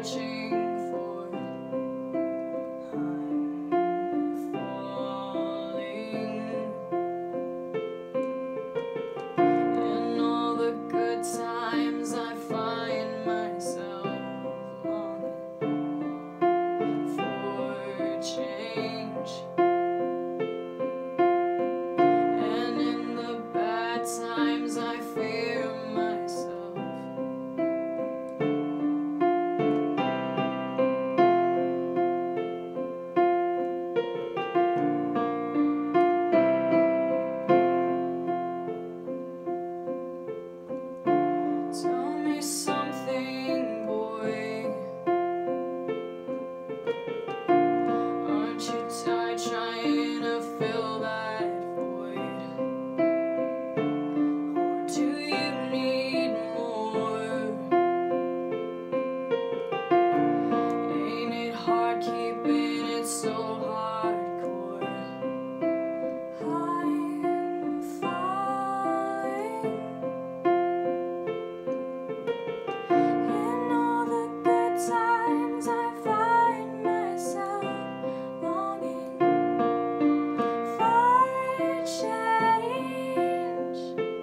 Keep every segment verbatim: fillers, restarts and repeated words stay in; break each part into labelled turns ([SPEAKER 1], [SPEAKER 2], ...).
[SPEAKER 1] searching for. I'm falling. In all the good times I find myself longing for change. And in the bad times I fear myself. Tell me something, boy. Aren't you tired trying to fill that void? Or do you need more? Ain't it hard keeping it so hardcore? I'm falling. In all the good times I find myself longing for change.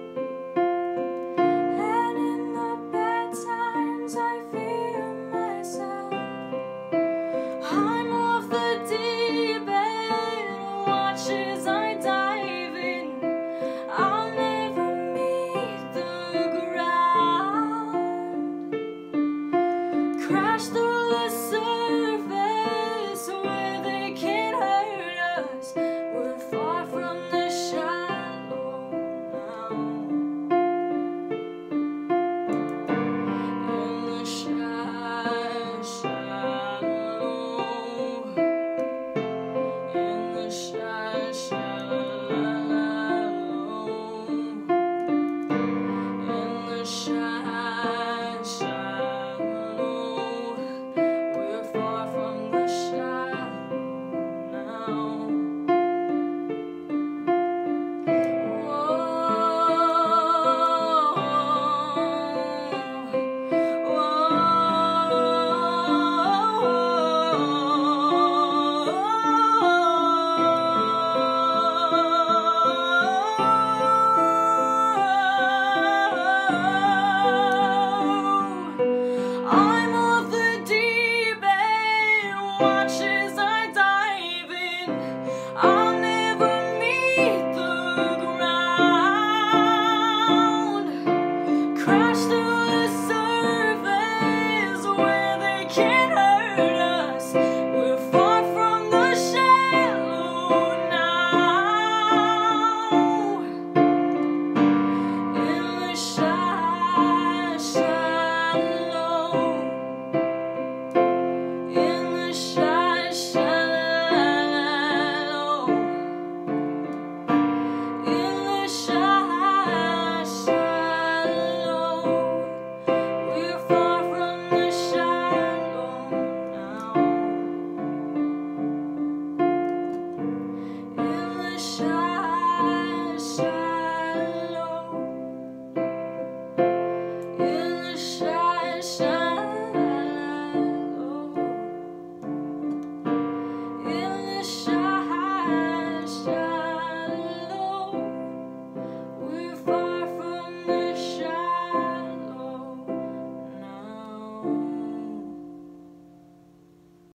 [SPEAKER 1] And in the bad times I fear myself. I'm off the deep end, watch as I dive in. I'll never meet the ground. Crash the